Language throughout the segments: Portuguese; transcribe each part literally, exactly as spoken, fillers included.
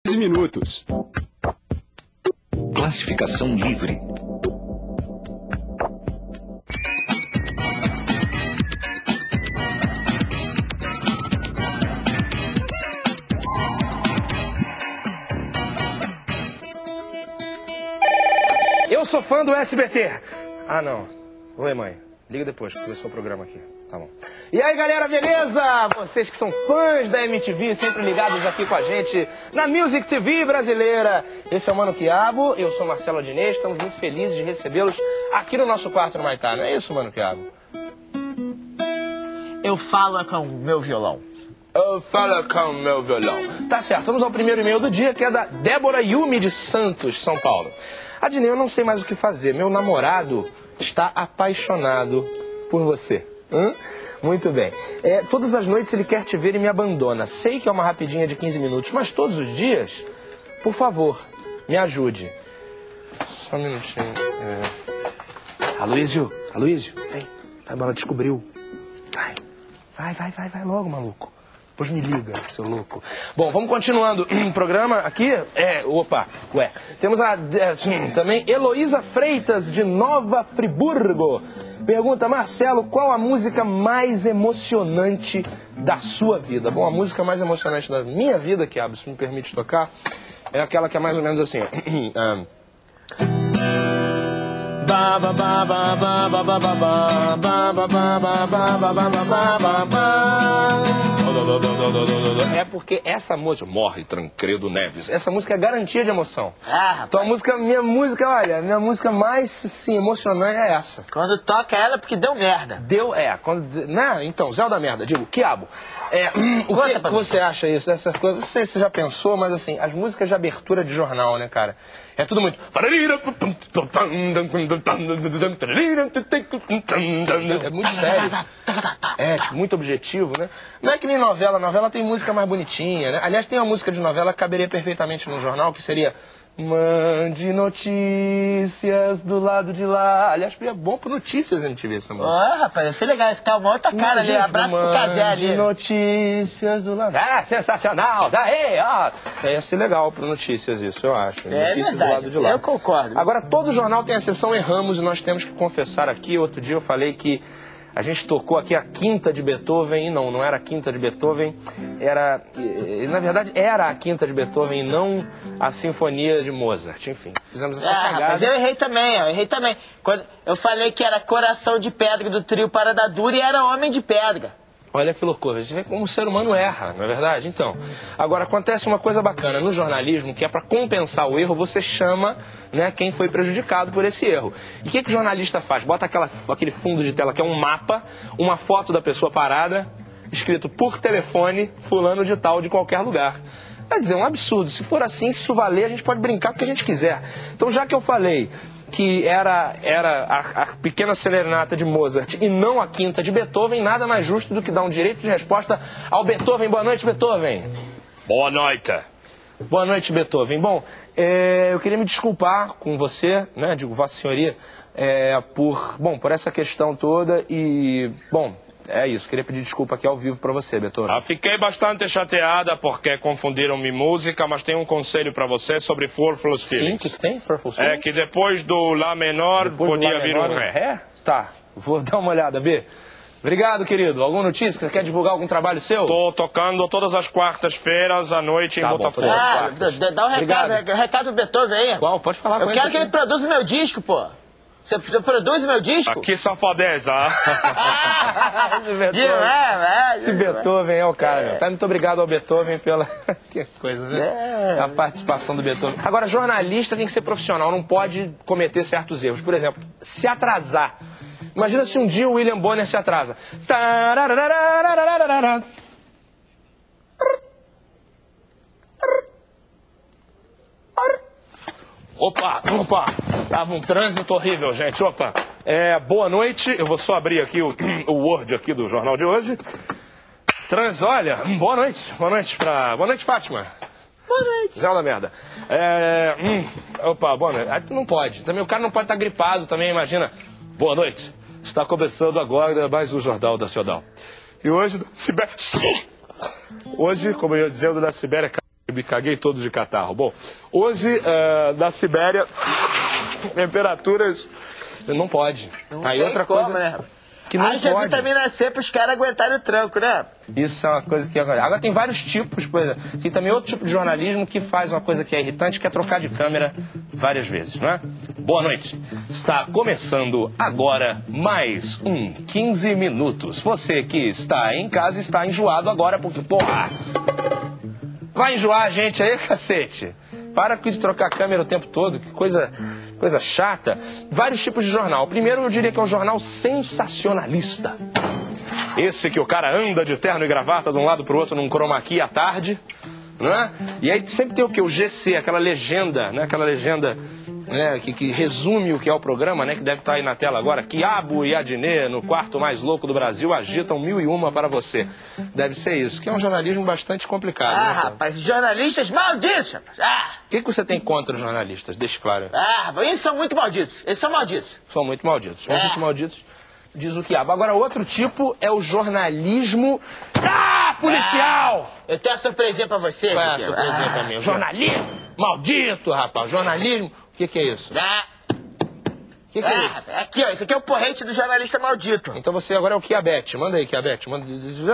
quinze minutos. Classificação livre. Eu sou fã do S B T. Ah, não. Oi, mãe. Liga depois, que começou o programa aqui. Tá bom. E aí, galera, beleza? Vocês que são fãs da M T V, sempre ligados aqui com a gente na Music T V brasileira. Esse é o Mano Quiabo, eu sou Marcelo Adnet, estamos muito felizes de recebê-los aqui no nosso quarto no Maitá. Não é isso, Mano Quiabo? Eu falo com o meu violão. Eu falo com o meu violão. Tá certo, vamos ao primeiro e-mail do dia, que é da Débora Yumi de Santos, São Paulo. Adnet, eu não sei mais o que fazer. Meu namorado está apaixonado por você. Hã? Muito bem. É, todas as noites ele quer te ver e me abandona. Sei que é uma rapidinha de quinze minutos, mas todos os dias, por favor, me ajude. Só um minutinho. É... Aloysio, Aloysio, vem. Vai, ela descobriu. Vai, vai, vai, vai, vai logo, maluco. Depois me liga, seu louco. Bom, vamos continuando o programa aqui. É, opa, ué. Temos a, é, também Heloísa Freitas, de Nova Friburgo. Pergunta, Marcelo, qual a música mais emocionante da sua vida? Bom, a música mais emocionante da minha vida, que Quiabo, se me permite tocar, é aquela que é mais ou menos assim. É porque essa música, Morre Tancredo Neves, essa música é garantia de emoção. Ah, então a música, minha música, olha, minha música mais, sim, emocionante é essa. Quando toca ela é porque deu merda. Deu, é, quando, né, então, Zé da merda, digo, Quiabo, é, hum, o que, que você acha isso, dessas coisas? Não sei se você já pensou, mas assim, as músicas de abertura de jornal, né, cara, é tudo muito... É muito sério. É, tipo, muito objetivo, né? Não é que nem novela, novela tem música mais bonitinha, né? Aliás, tem uma música de novela que caberia perfeitamente num jornal, que seria... Mande notícias do lado de lá. Aliás, é bom pro Notícias a gente ver essa música. Ah, rapaz, ia ser legal. Esse calma, outra cara ali. Abraço pro Casé ali. Mande notícias do lado. Ah, sensacional. Daí, ó. Ia ser legal pro Notícias isso, eu acho. É notícias verdade, do lado de lá. Eu concordo. Agora, todo jornal tem a seção Erramos e nós temos que confessar aqui. Outro dia eu falei que a gente tocou aqui a Quinta de Beethoven, e não, não era a Quinta de Beethoven, era, na verdade, era a Quinta de Beethoven e não a Sinfonia de Mozart, enfim, fizemos essa é, cagada. Mas eu errei também, eu errei também. Quando eu falei que era Coração de Pedra do trio Parada Dura e era Homem de Pedra. Olha que loucura, você vê como o ser humano erra, não é verdade? Então, agora acontece uma coisa bacana no jornalismo, que é para compensar o erro, você chama, né, quem foi prejudicado por esse erro. E o que, que o jornalista faz? Bota aquela, aquele fundo de tela que é um mapa, uma foto da pessoa parada, escrito por telefone, fulano de tal, de qualquer lugar. Quer dizer, é um absurdo. Se for assim, se isso valer, a gente pode brincar com o que a gente quiser. Então, já que eu falei que era, era a, a pequena serenata de Mozart e não a Quinta de Beethoven, nada mais justo do que dar um direito de resposta ao Beethoven. Boa noite, Beethoven. Boa noite. Boa noite, Beethoven. Bom, é, eu queria me desculpar com você, né, digo, Vossa Senhoria, é, por, bom, por essa questão toda e, bom... É isso, queria pedir desculpa aqui ao vivo pra você, Beethoven. Ah, fiquei bastante chateada porque confundiram minha música, mas tem um conselho pra você sobre Furfulous Feelings. Sim, o que tem? Furfulous Feelings? É que depois do Lá menor depois podia Lá vir menor, um Ré. Ré? Tá, vou dar uma olhada, B. Obrigado, querido. Alguma notícia? Você quer divulgar algum trabalho seu? Tô tocando todas as quartas-feiras à noite em Tá bom, Botafogo. Ah, dá um recado, recado pro Beethoven aí. Qual? Pode falar com Eu ele. quero que ele produza meu disco, pô. Você, você produz meu disco? Que safadeza. Esse Beethoven é o cara, meu. Tá, muito obrigado ao Beethoven pela... que coisa, né? É. A participação do Beethoven. Agora, jornalista tem que ser profissional, não pode cometer certos erros. Por exemplo, se atrasar. Imagina se um dia o William Bonner se atrasa. Opa, opa, tava um trânsito horrível, gente, opa. É, boa noite, eu vou só abrir aqui o, o Word aqui do jornal de hoje. Trans, olha, boa noite, boa noite pra... Boa noite, Fátima. Boa noite. Zé da merda. É, hum, opa, boa noite. Aí tu não pode, também o cara não pode estar gripado também, imagina. Boa noite, está começando agora mais um Jornal da Cional. E hoje, Sibéria... Hoje, como eu ia dizendo, da Sibéria... Me caguei todo de catarro. Bom, hoje, uh, na Sibéria, temperaturas... Não pode. Não Aí tem outra como, coisa né? que não Haja pode. vitamina C para os caras aguentarem o tranco, né? Isso é uma coisa que... Agora tem vários tipos, por exemplo. Tem também outro tipo de jornalismo que faz uma coisa que é irritante, que é trocar de câmera várias vezes, não é? Boa noite. Está começando agora mais um quinze minutos. Você que está em casa está enjoado agora porque, porra... Vai enjoar a gente aí, cacete? Para de trocar a câmera o tempo todo, que coisa... Coisa chata. Vários tipos de jornal. O primeiro eu diria que é um jornal sensacionalista. Esse que o cara anda de terno e gravata de um lado pro outro num chroma key à tarde, não é? E aí sempre tem o quê? O G C, aquela legenda, né? Aquela legenda, né? que, que resume o que é o programa, né? Que deve estar aí na tela agora. Quiabo e Adnet, no quarto mais louco do Brasil, agitam mil e uma para você. Deve ser isso, que é um jornalismo bastante complicado. Ah, né, rapaz, jornalistas malditos, rapaz. Ah, O que, que você tem contra os jornalistas? Deixe claro. ah, rapaz, eles são muito malditos. Eles são malditos. São muito malditos. São É. muito malditos, diz o Quiabo. Agora, outro tipo é o jornalismo... Ah, policial! Ah, eu tenho uma surpresinha pra você. Qual é a Chiquinho. surpresinha Ah, pra mim? Jornalismo! Maldito, rapaz! Jornalismo... O que, que é isso? Ah, O que, que é ah, isso? rapaz, aqui, ó, esse aqui é o porrete do jornalista maldito. Então você agora é o Quiabete. Manda aí, Quiabete. Manda...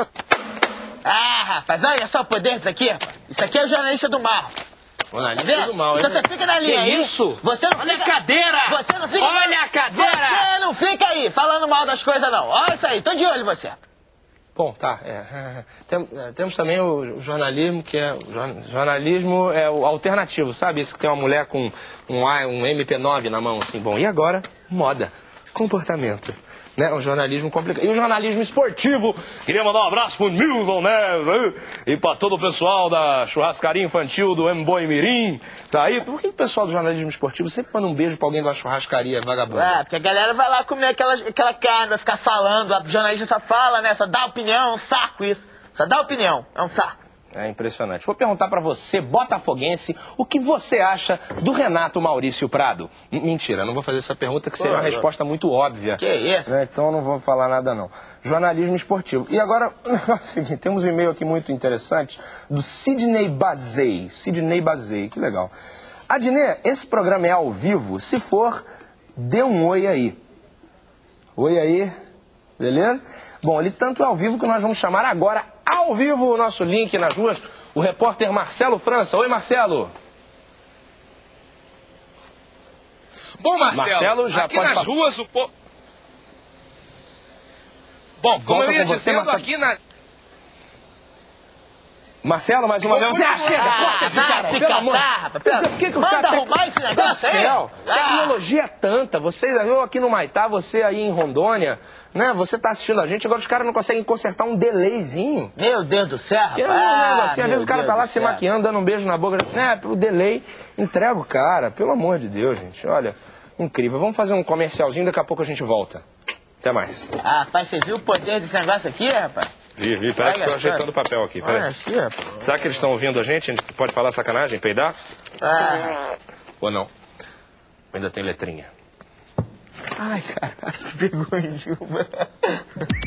Ah, rapaz, olha só o poder disso aqui, rapaz. Isso aqui é o jornalista do mal. Tá Jornalista vendo? do mal, Então hein? você fica na linha Que aí. isso? Você não Olha fica... a cadeira! Você não fica... Olha a cadeira! Você não fica aí falando mal das coisas, não. Olha isso aí, tô de olho em você. Bom, tá. É. Tem- é, temos também o jornalismo, que é... O jorna- jornalismo é o alternativo, sabe? Esse que tem uma mulher com um, A- um M P nove na mão, assim. Bom, e agora? Moda. Comportamento. Né? Um jornalismo complicado. E o jornalismo esportivo. Queria mandar um abraço pro Nilson Neves, né? E pra todo o pessoal da churrascaria infantil do M-Boi Mirim. Tá aí? Por que o pessoal do jornalismo esportivo sempre manda um beijo pra alguém da churrascaria vagabundo? Ah, porque a galera vai lá comer aquela, aquela carne, vai ficar falando. O jornalista só fala, né? Só dá opinião, é um saco isso. Só dá opinião, é um saco. É impressionante. Vou perguntar pra você, botafoguense, o que você acha do Renato Maurício Prado? M- Mentira, não vou fazer essa pergunta, que seria uma Pô, resposta muito óbvia. Que isso? Né? Então eu não vou falar nada não. Jornalismo esportivo. E agora, o negócio é o seguinte, temos um e-mail aqui muito interessante do Sidney Bazei. Sidney Bazei, que legal. Adnet, esse programa é ao vivo? Se for, dê um oi aí. Oi aí, beleza? Bom, ele tanto é ao vivo que nós vamos chamar agora, ao vivo, o nosso link nas ruas, o repórter Marcelo França. Oi, Marcelo. Bom, Marcelo, Marcelo, já aqui pode nas falar. ruas o po... Bom, como Volta eu ia com você, dizendo, Marcelo. aqui na... Marcelo, mais uma vez. Ah, chega, Ah, corta esse vai cara, se pelo amor. catar, rapaz. Por que que o Manda cara tem- arrumar esse negócio aí. Marcelo, Ah. tecnologia é tanta. Você, eu aqui no Maitá, você aí em Rondônia, né? Você tá assistindo a gente, agora os caras não conseguem consertar um delayzinho. Meu Deus do céu, rapaz. Eu não, não, assim, às meu vezes o cara Deus tá lá do se céu. maquiando, dando um beijo na boca, né? Pelo delay, entrega o cara, pelo amor de Deus, gente. Olha, incrível. Vamos fazer um comercialzinho, daqui a pouco a gente volta. Até mais. Ah, rapaz, você viu o poder desse negócio aqui, rapaz? Vi, vi, peraí que eu tô Olha, ajeitando o papel aqui, Olha peraí. aqui, rapaz. Será que eles estão ouvindo a gente? A gente pode falar sacanagem, peidar? Ah, Ou não? Ainda tem letrinha. ai, caralho, pegou em Juba.